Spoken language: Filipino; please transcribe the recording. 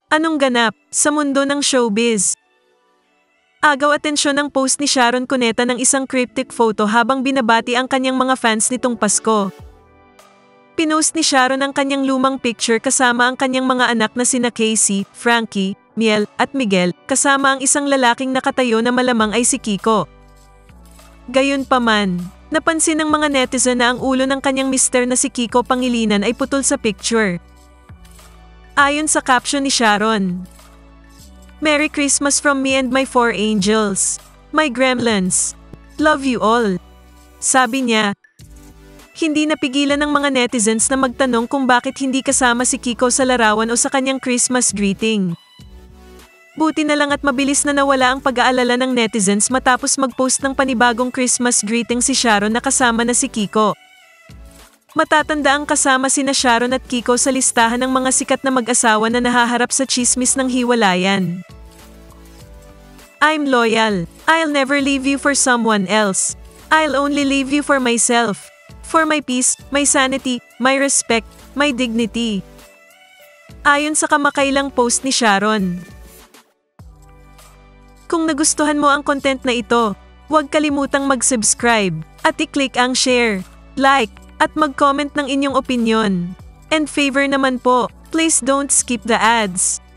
Anong ganap sa mundo ng showbiz? Agaw atensyon ng post ni Sharon Cuneta ng isang cryptic photo habang binabati ang kanyang mga fans nitong Pasko. Pinost ni Sharon ang kanyang lumang picture kasama ang kanyang mga anak na sina Casey, Frankie, Miel, at Miguel, kasama ang isang lalaking nakatayo na malamang ay si Kiko. Gayunpaman, napansin ng mga netizen na ang ulo ng kanyang mister na si Kiko Pangilinan ay putol sa picture. Ayon sa caption ni Sharon, "Merry Christmas from me and my 4 angels. My gremlins. Love you all." Sabi niya. Hindi napigilan ng mga netizens na magtanong kung bakit hindi kasama si Kiko sa larawan o sa kanyang Christmas greeting. Buti na lang at mabilis na nawala ang pag-aalala ng netizens matapos mag-post ng panibagong Christmas greeting si Sharon na kasama na si Kiko. Matatanda ang kasama sina Sharon at Kiko sa listahan ng mga sikat na mag-asawa na nahaharap sa tsismis ng hiwalayan. "I'm loyal. I'll never leave you for someone else. I'll only leave you for myself. For my peace, my sanity, my respect, my dignity." Ayon sa kamakailang post ni Sharon. Kung nagustuhan mo ang content na ito, huwag kalimutang mag-subscribe at i-click ang share, like, at mag-comment ng inyong opinyon. And favor naman po, please don't skip the ads.